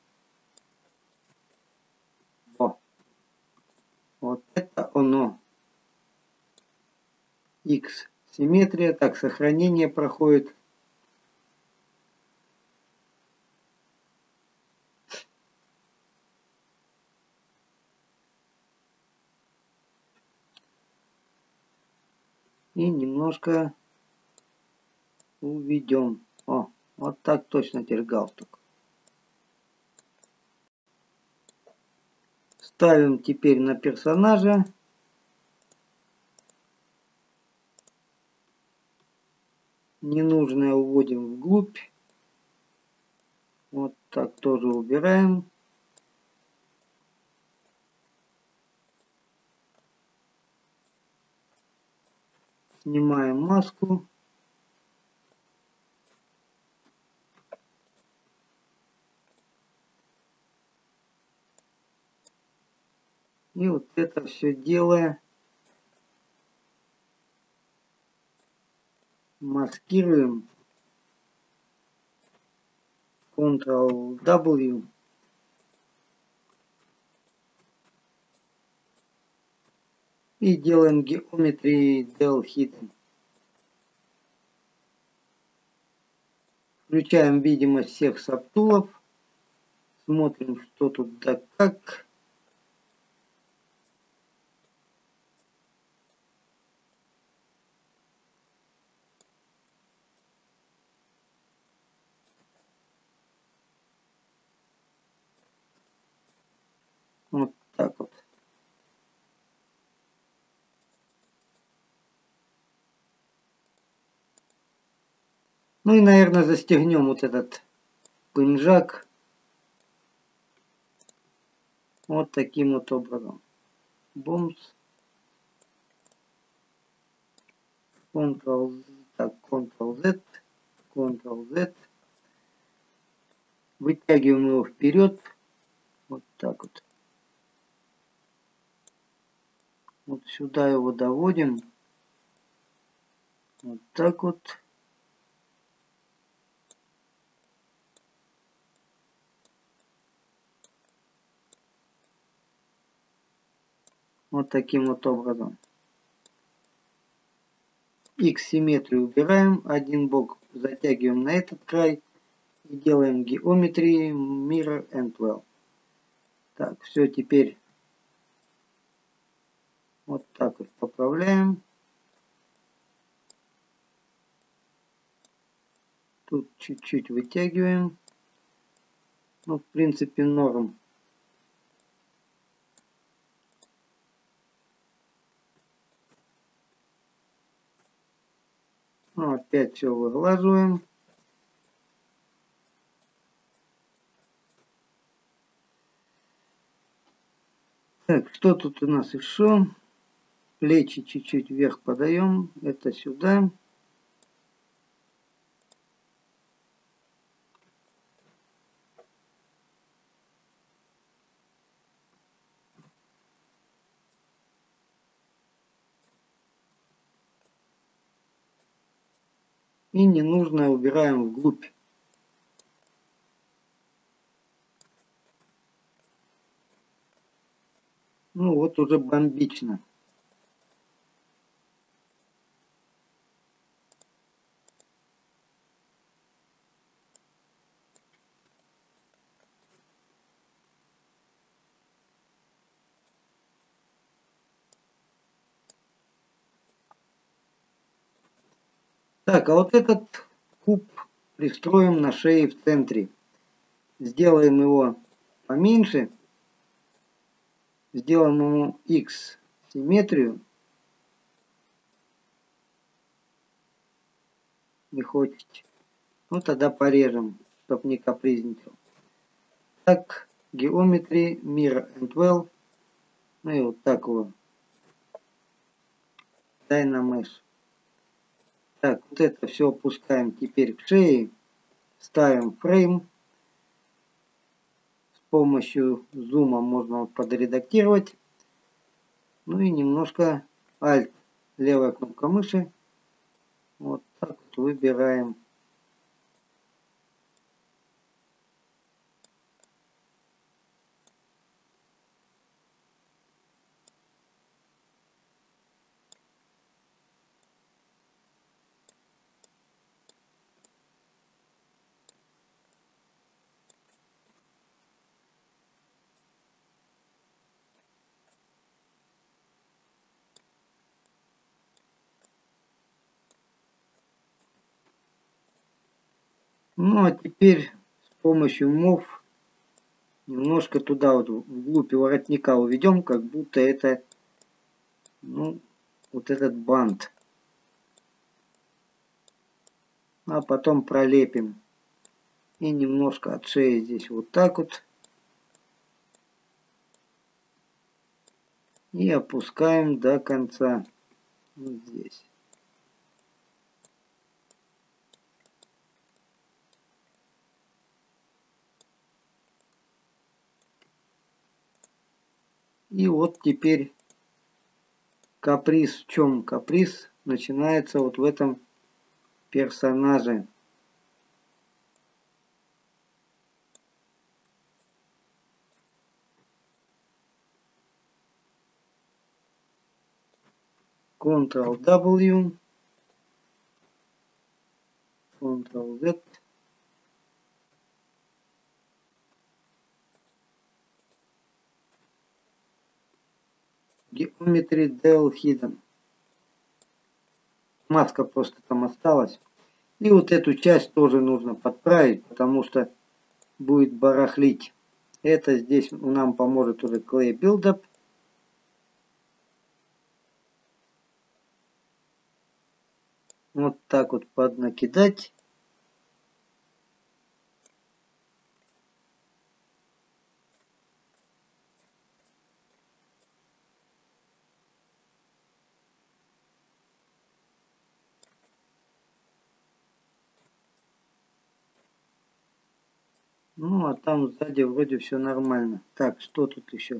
Во. Вот это оно. X. Симметрия. Так, сохранение проходит. И немножко уведем. О, вот так точно теперь галстук. Ставим теперь на персонажа. Ненужное уводим вглубь. Вот так тоже убираем. Снимаем маску. И вот это все дело маскируем. контрол дабл ю. И делаем Geometry Del Hidden. Включаем видимость всех сабтулов. Смотрим, что тут да как. Вот так вот. Ну и, наверное, застегнем вот этот пинжак вот таким вот образом. Бумс. контрол, так, контрол зет, контрол зет. Вытягиваем его вперед. Вот так вот. Вот сюда его доводим. Вот так вот. Вот таким вот образом. X-симметрию убираем. Один бок затягиваем на этот край. И делаем Geometry, Mirror and Well. Так, все, теперь вот так вот поправляем. Тут чуть-чуть вытягиваем. Ну, в принципе, норм. Ну, опять все выглаживаем. Так, что тут у нас еще? Плечи чуть-чуть вверх подаем. Это сюда. И ненужное убираем вглубь. Ну вот уже бомбично. Так, а вот этот куб пристроим на шее в центре. Сделаем его поменьше. Сделаем ему X симметрию. Не хочете. Ну тогда порежем, чтобы не капризничал. Так, Geometry, Mirror and Well. Ну и вот так вот. Dynamesh. Так, вот это все опускаем теперь к шее. Ставим фрейм. С помощью зума можно вот подредактировать. Ну и немножко Alt, левая кнопка мыши. Вот так вот выбираем. Ну а теперь с помощью Move немножко туда вот вглубь воротника уведем, как будто это, ну, вот этот бант. А потом пролепим. И немножко от шеи здесь вот так вот. И опускаем до конца. Вот здесь. И вот теперь каприз. В чем каприз? Начинается вот в этом персонаже. Ctrl-W. Ctrl-Z. Geometry Del Hidden. Маска просто там осталась. И вот эту часть тоже нужно подправить, потому что будет барахлить. Это здесь нам поможет уже Clay Buildup. Вот так вот поднакидать. Ну, а там сзади вроде все нормально. Так, что тут еще?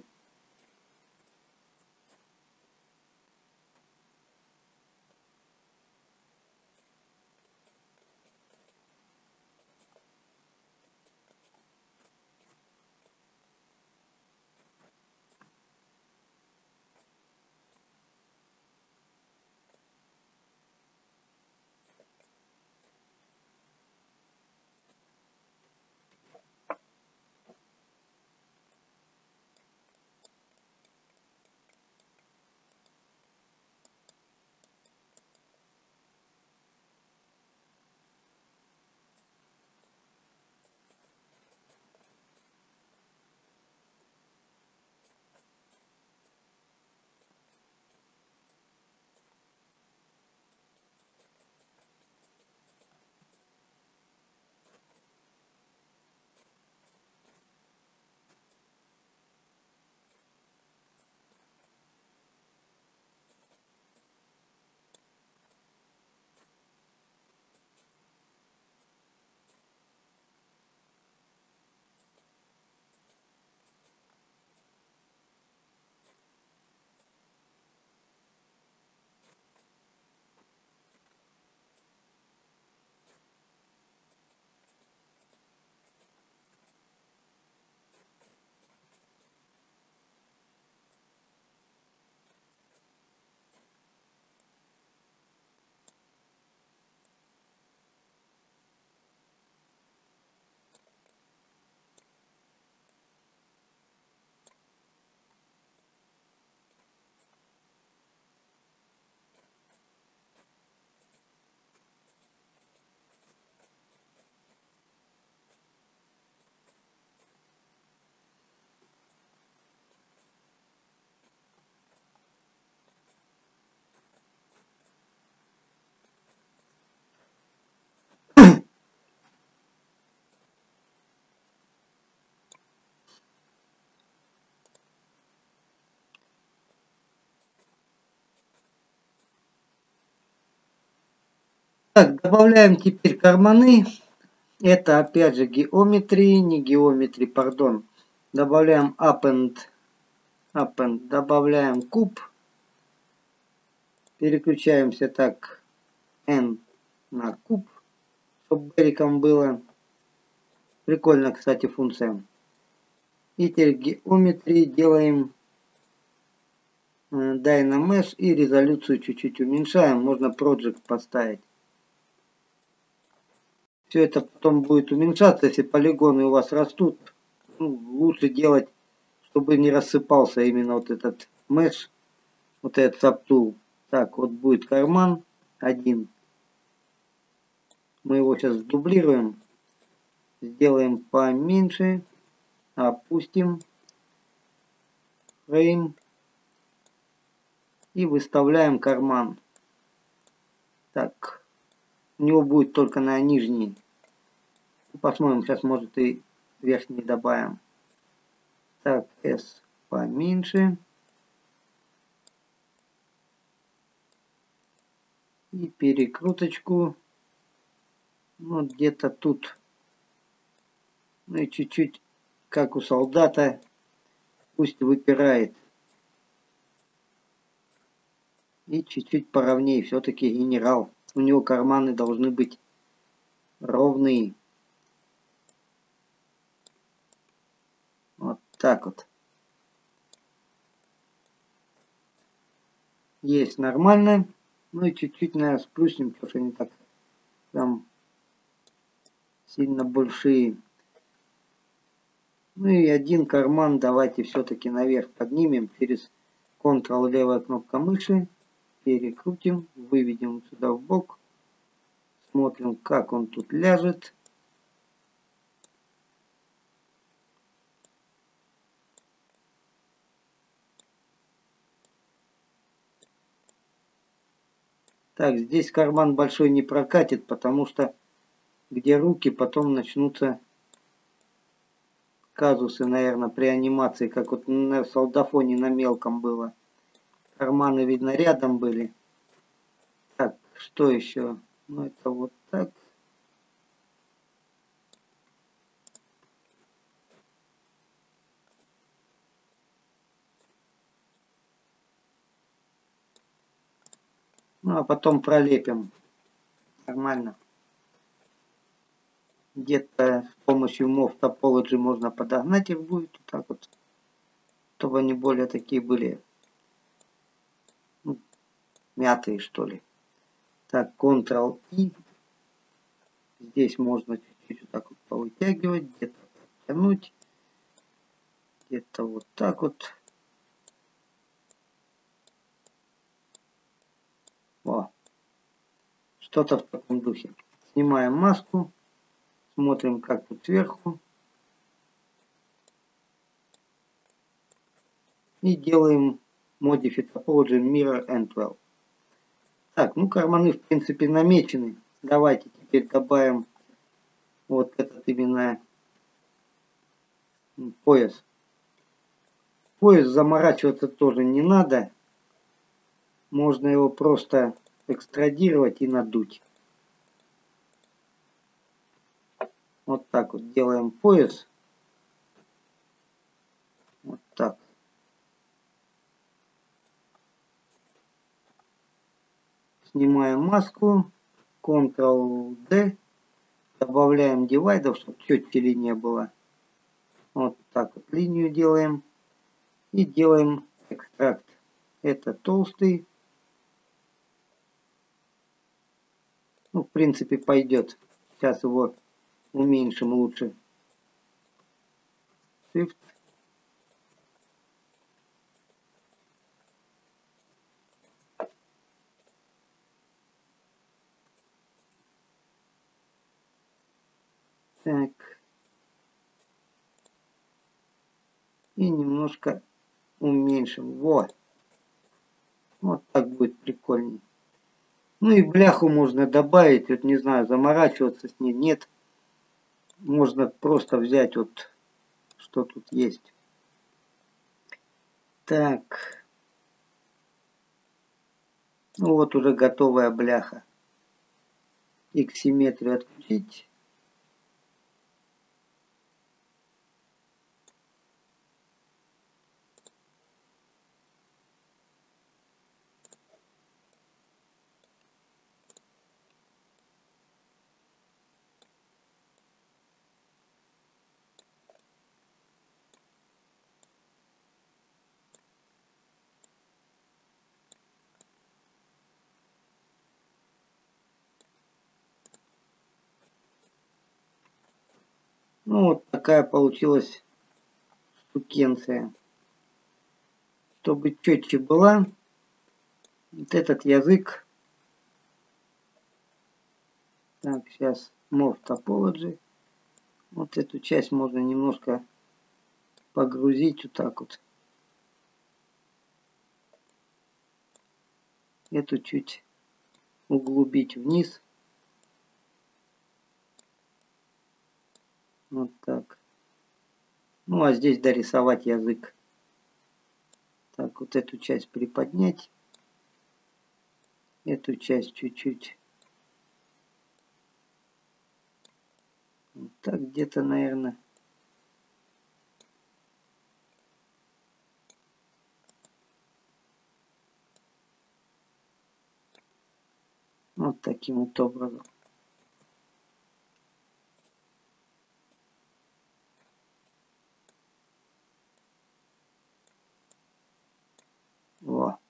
Так, добавляем теперь карманы. Это опять же геометрии, не геометрии, пардон. Добавляем append, append, добавляем куб. Переключаемся так, n на куб, чтобы берегом было. Прикольно, кстати, функция. И теперь геометрии делаем Dynamesh и резолюцию чуть-чуть уменьшаем. Можно Project поставить. Все это потом будет уменьшаться, если полигоны у вас растут. Ну, лучше делать, чтобы не рассыпался именно вот этот mesh, вот этот subtool. Так, вот будет карман один. Мы его сейчас дублируем. Сделаем поменьше. Опустим. Frame. И выставляем карман. Так. У него будет только на нижний. Посмотрим, сейчас может и верхний добавим. Так, S поменьше. И перекруточку. Вот где-то тут. Ну и чуть-чуть, как у солдата, пусть выпирает. И чуть-чуть поровнее. Все-таки генерал. У него карманы должны быть ровные. Вот так вот. Есть нормально. Ну и чуть-чуть, наверное, сплюснем, потому что они так там сильно большие. Ну и один карман давайте все-таки наверх поднимем через Ctrl левая кнопка мыши. Перекрутим, выведем сюда в бок. Смотрим, как он тут ляжет. Так, здесь карман большой не прокатит, потому что где руки, потом начнутся казусы, наверное, при анимации, как вот на солдафоне на мелком было. Карманы, видно, рядом были. Так, что еще? Ну, это вот так. Ну, а потом пролепим. Нормально. Где-то с помощью Move Topology можно подогнать их будет. Вот так вот. Чтобы они более такие были. Ну, мятые, что ли. Так, Ctrl-I. Здесь можно чуть-чуть вот так вот повытягивать. Где-то тянуть. Где-то вот так вот. О. Что-то в таком духе. Снимаем маску. Смотрим, как тут сверху. И делаем Modify Topology Mirror and Well. Так, ну карманы в принципе намечены. Давайте теперь добавим вот этот именно пояс. Пояс заморачиваться тоже не надо. Можно его просто экстрадировать и надуть. Вот так вот делаем пояс. Вот так. Снимаем маску. Ctrl-D. Добавляем дивайдов, чтобы четкая линия была. Вот так вот линию делаем. И делаем экстракт. Это толстый. Ну, в принципе, пойдет. Сейчас его уменьшим лучше. Shift. Так. И немножко уменьшим. Вот. Вот так будет прикольнее. Ну и бляху можно добавить. Вот не знаю, заморачиваться с ней нет. Можно просто взять вот, что тут есть. Так. Ну вот уже готовая бляха. X-симметрию отключить. Ну, вот такая получилась штукенция. Чтобы четче была, вот этот язык. Так, сейчас Morph Topology. Вот эту часть можно немножко погрузить вот так вот. Эту чуть углубить вниз. Вот так. Ну, а здесь дорисовать язык. Так, вот эту часть приподнять. Эту часть чуть-чуть. Вот так где-то, наверное. Вот таким вот образом. Во.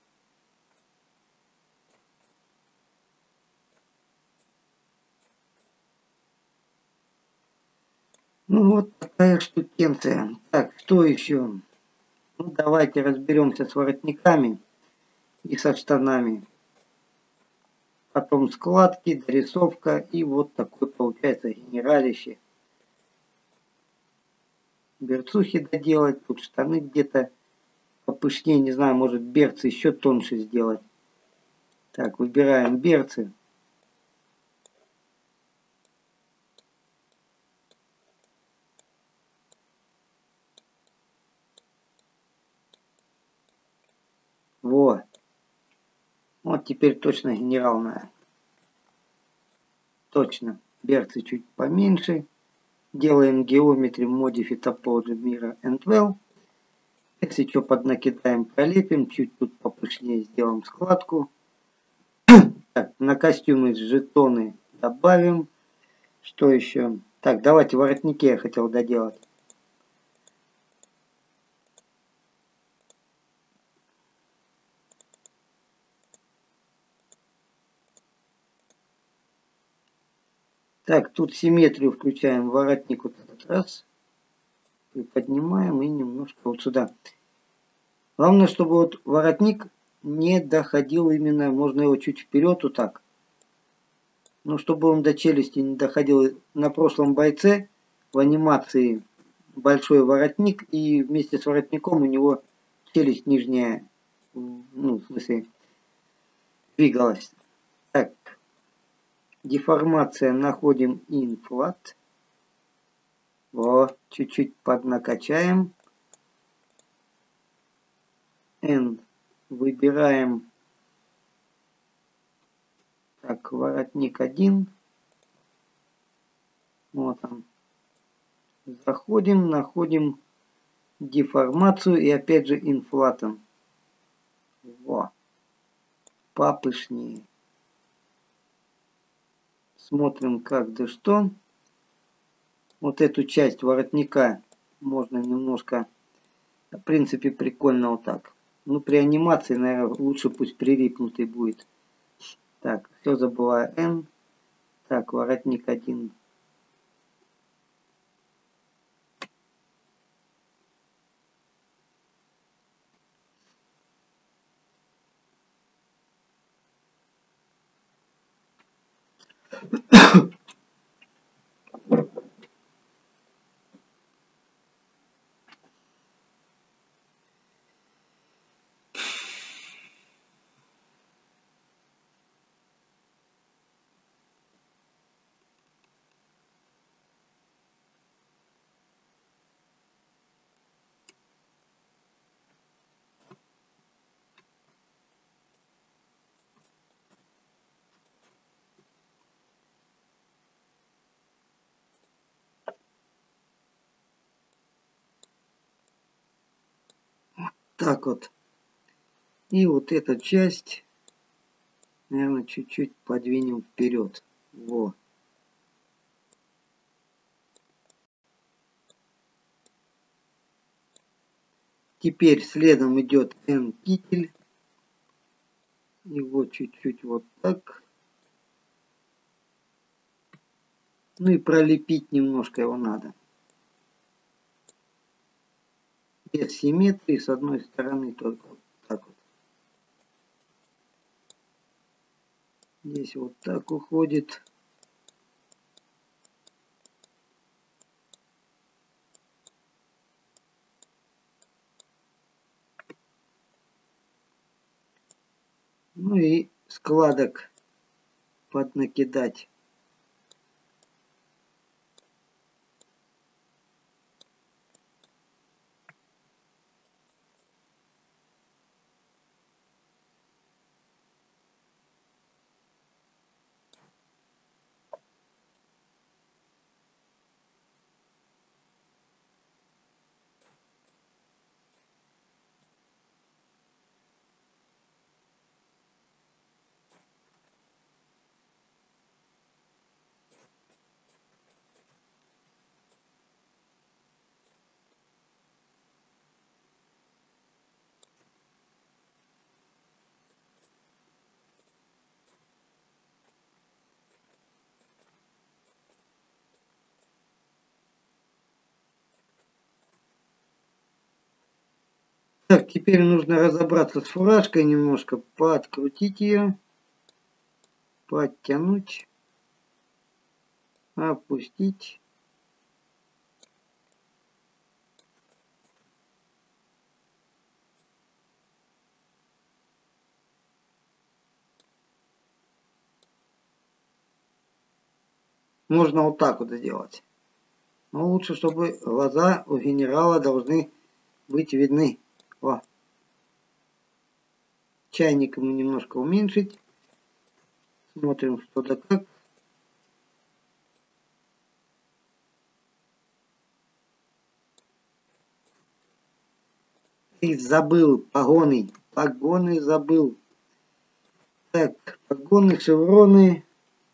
Ну вот такая штукенция. Так, что еще? Ну давайте разберемся с воротниками и со штанами. Потом складки, дорисовка и вот такой получается генералище. Берцухи доделать, тут штаны где-то попышнее, не знаю, может берцы еще тоньше сделать. Так, выбираем берцы. Вот. Вот теперь точно генерал надо. Точно. Берцы чуть поменьше. Делаем Geometry Modify Topology Mirror and Well. Если что поднакидаем, пролепим. Чуть тут попышнее сделаем складку. Так, на костюмы жетоны добавим. Что еще? Так, давайте воротники я хотел доделать. Так, тут симметрию включаем. Воротник вот этот раз. Приподнимаем и немножко вот сюда. Главное, чтобы вот воротник не доходил именно, можно его чуть вперед вот так. Но чтобы он до челюсти не доходил. На прошлом бойце в анимации большой воротник, и вместе с воротником у него челюсть нижняя, ну, в смысле, двигалась. Так, деформация, находим инфлат. Вот, чуть-чуть поднакачаем. N выбираем. Так, воротник один. Вот он. Заходим, находим деформацию и опять же инфлатом. Во. Попышнее. Смотрим как да что. Вот эту часть воротника можно немножко, в принципе, прикольно вот так. Ну, при анимации, наверное, лучше пусть прилипнутый будет. Так, все забываю N. Так, воротник один. Так вот. И вот эту часть, наверное, чуть-чуть подвинем вперед. Во. Теперь следом идет N-китель. Его чуть-чуть вот так. Ну и пролепить немножко его надо. Без симметрии, с одной стороны только вот так вот. Здесь вот так уходит. Ну и складок поднакидать. Так, теперь нужно разобраться с фуражкой немножко, подкрутить ее, подтянуть, опустить. Можно вот так вот сделать. Но лучше, чтобы глаза у генерала должны быть видны. О. Чайник ему немножко уменьшить. Смотрим, что да как. И забыл погоны. Погоны забыл. Так, погоны, шевроны.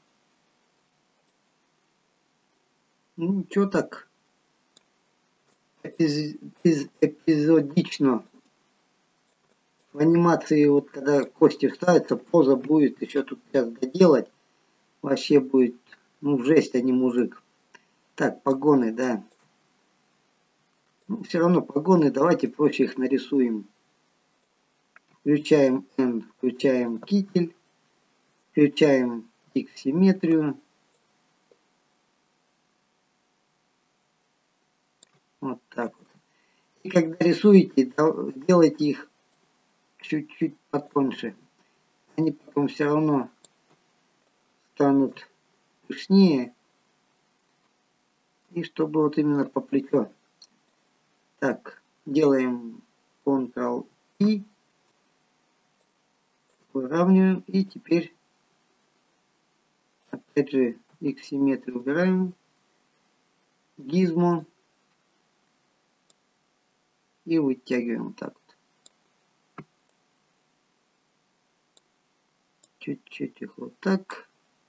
Ну, ничего так. Эпиз... Эпизодично. В анимации, вот когда кости ставятся, поза будет еще тут сейчас доделать. Вообще будет, ну, жесть, а не мужик. Так, погоны, да. Ну, все равно погоны, давайте проще их нарисуем. Включаем N, включаем китель, включаем X симметрию. Вот так вот. И когда рисуете, делайте их чуть-чуть потоньше. Они потом все равно станут пышнее. И чтобы вот именно по плечу. Так, делаем контрол-И. Выравниваем. И теперь опять же X симметрию убираем. Гизмо. И вытягиваем вот так вот. Чуть-чуть их вот так.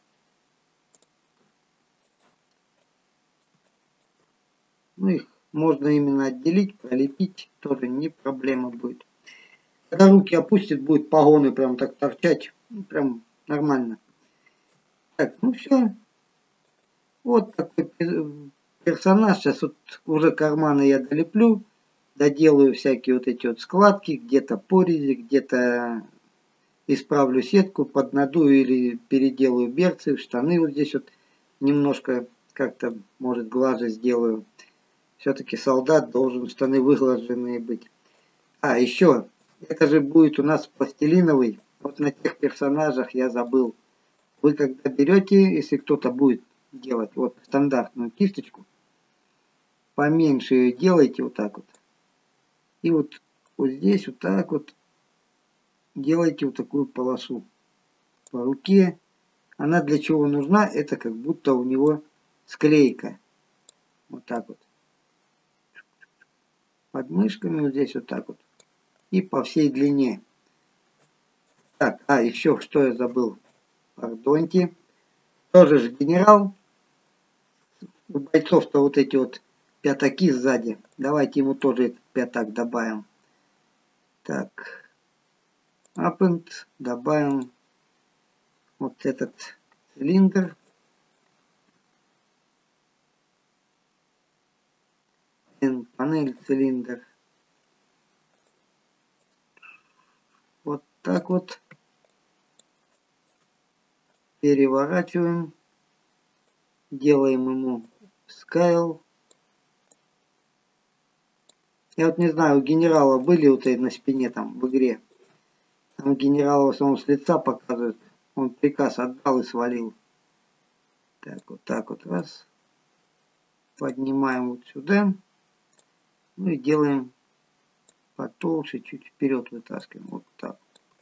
Ну, их можно именно отделить, пролепить, тоже не проблема будет. Когда руки опустит, будет погоны прям так торчать, ну, прям нормально. Так, ну все. Вот такой персонаж. Сейчас вот уже карманы я долеплю, доделаю всякие вот эти вот складки, где-то порези, где-то исправлю сетку, поднадую или переделаю берцы, штаны вот здесь вот немножко как-то, может, глажа сделаю. Все-таки солдат должен штаны выглаженные быть. А, еще, это же будет у нас пластилиновый. Вот на тех персонажах я забыл. Вы когда берете, если кто-то будет делать вот стандартную кисточку, поменьше ее делайте вот так вот. И вот, вот здесь вот так вот делайте вот такую полосу по руке. Она для чего нужна? Это как будто у него склейка. Вот так вот. Под мышками вот здесь вот так вот. и по всей длине. Так, а еще что я забыл. Пардоньте. Тоже же генерал. У бойцов-то вот эти вот пятаки сзади. Давайте ему тоже этот пятак добавим. Так. Append. Добавим вот этот цилиндр. Панель, цилиндр. Вот так вот. Переворачиваем. Делаем ему скайл. Я вот не знаю, у генерала были вот эти на спине там в игре. Там генерал в основном с лица показывает. Он приказ отдал и свалил. Так, вот так вот раз. Поднимаем вот сюда. Ну и делаем потолще, чуть вперед вытаскиваем. Вот так.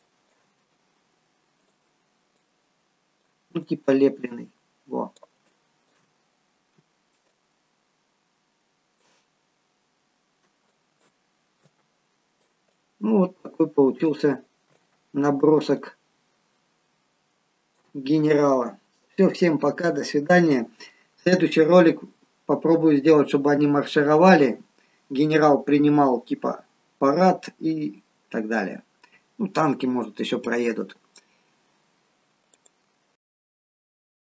Ну типа лепленный. Во. Ну вот такой получился набросок генерала. Все, всем пока, до свидания. Следующий ролик попробую сделать, чтобы они маршировали. Генерал принимал типа парад и так далее. Ну, танки, может, еще проедут.